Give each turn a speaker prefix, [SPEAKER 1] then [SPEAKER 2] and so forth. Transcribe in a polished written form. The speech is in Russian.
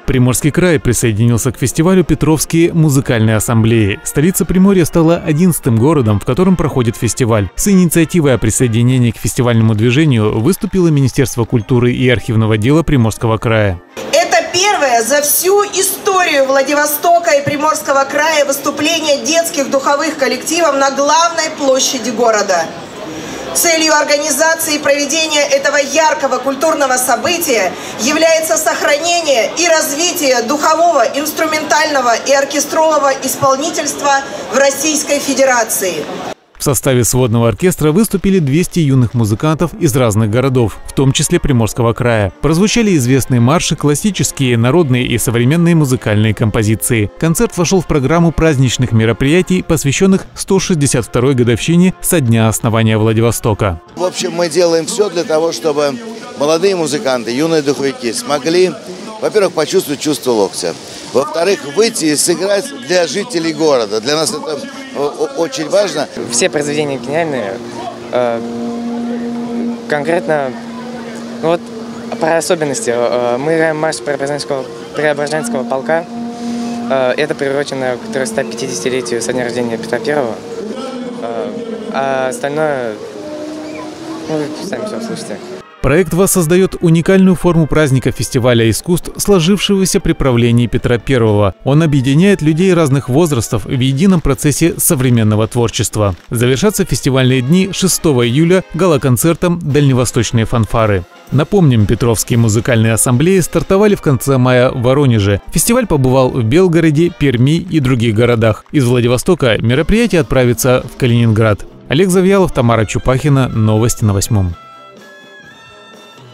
[SPEAKER 1] Приморский край присоединился к фестивалю Петровские музыкальные ассамблеи. Столица Приморья стала 11-м городом, в котором проходит фестиваль. С инициативой о присоединении к фестивальному движению выступило Министерство культуры и архивного дела Приморского края.
[SPEAKER 2] Это первое за всю историю Владивостока и Приморского края выступление детских духовых коллективов на главной площади города. Целью организации и проведения этого яркого культурного события является сохранение и развитие духового, инструментального и оркестрового исполнительства в Российской Федерации.
[SPEAKER 1] В составе сводного оркестра выступили 200 юных музыкантов из разных городов, в том числе Приморского края. Прозвучали известные марши, классические, народные и современные музыкальные композиции. Концерт вошел в программу праздничных мероприятий, посвященных 162-й годовщине со дня основания Владивостока.
[SPEAKER 3] В общем, мы делаем все для того, чтобы молодые музыканты, юные духовики смогли, во-первых, почувствовать чувство локтя. Во-вторых, выйти и сыграть для жителей города. Для нас это очень важно.
[SPEAKER 4] Все произведения гениальные. Конкретно, вот про особенности. Мы играем марш Преображенского полка. Это приурочено к 350-летию со дня рождения Петра I. А остальное, вы сами все услышите.
[SPEAKER 1] Проект воссоздает уникальную форму праздника фестиваля искусств, сложившегося при правлении Петра I. Он объединяет людей разных возрастов в едином процессе современного творчества. Завершатся фестивальные дни 6 июля гала-концертом «Дальневосточные фанфары». Напомним, Петровские музыкальные ассамблеи стартовали в конце мая в Воронеже. Фестиваль побывал в Белгороде, Перми и других городах. Из Владивостока мероприятие отправится в Калининград. Олег Завьялов, Тамара Чупахина. Новости на 8.